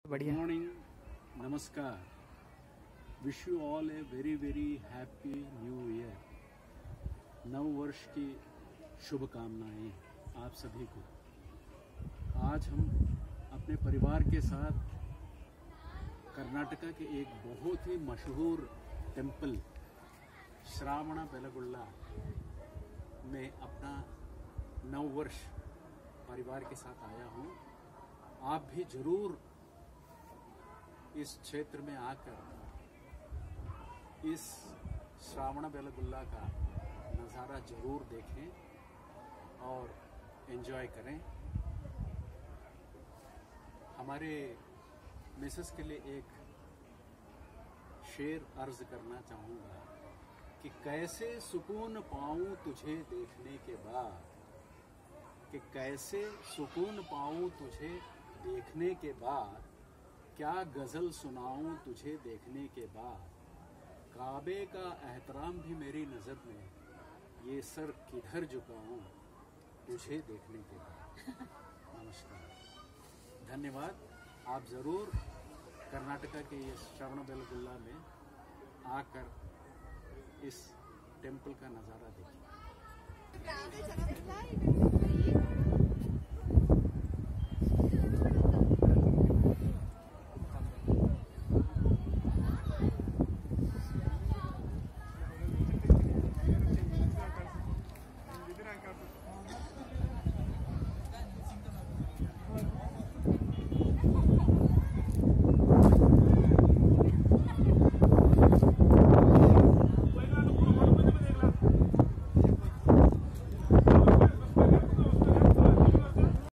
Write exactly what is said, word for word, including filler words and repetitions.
बढ़िया मॉर्निंग, नमस्कार। Wish you all a very very happy new year. नव वर्ष की शुभकामनाएं आप सभी को। आज हम अपने परिवार के साथ कर्नाटका के एक बहुत ही मशहूर टेम्पल श्रावणबेलगोला में अपना नव वर्ष परिवार के साथ आया हूँ। आप भी जरूर इस क्षेत्र में आकर इस श्रावणबेलगोला का नज़ारा जरूर देखें और एंजॉय करें। हमारे मिसेस के लिए एक शेर अर्ज करना चाहूँगा कि कैसे सुकून पाऊँ तुझे देखने के बाद, कि कैसे सुकून पाऊँ तुझे देखने के बाद, क्या गजल सुनाऊं तुझे देखने के बाद, काबे का एहतराम भी मेरी नजर में, ये सर किधर झुकाऊं तुझे देखने के बाद। नमस्कार, धन्यवाद। आप जरूर कर्नाटका के ये श्रावणबेलगोला में आकर इस टेम्पल का नज़ारा देखिए।